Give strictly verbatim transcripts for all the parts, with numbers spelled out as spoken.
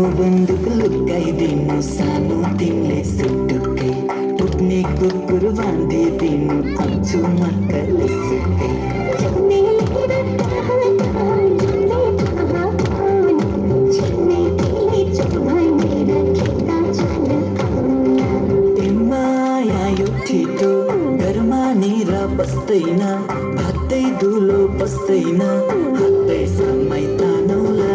बन्दुक लुकाइदिनु सानो तिमीले सुटुकै पुग्ने कुकुर बाँधिदिनु आउँछु म कलेसुकै माया यो छिटो घरमा निर बस्दैन भातै धुलो बस्दैन हातै समय तानौला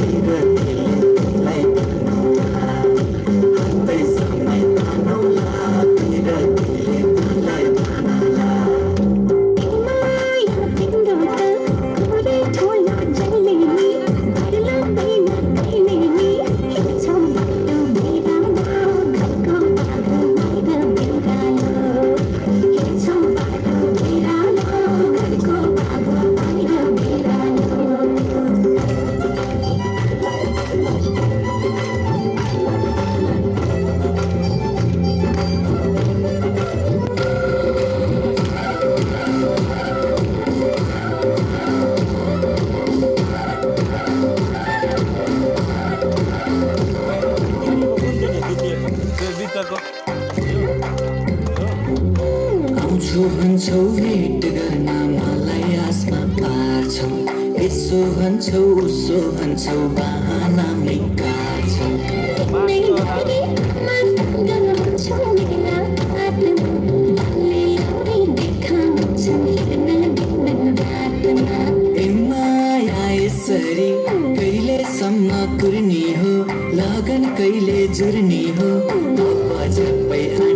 आउँछु भन्छौ भेट गर्न मलाई आसमा पार्छौ यसो भन्छौ उसो भन्छौ बहाना मेकार्छौ ए माया यसरी कहिलेसम्म कुर्नी हो लगन कहिले जुर्नी हो अब झप्पै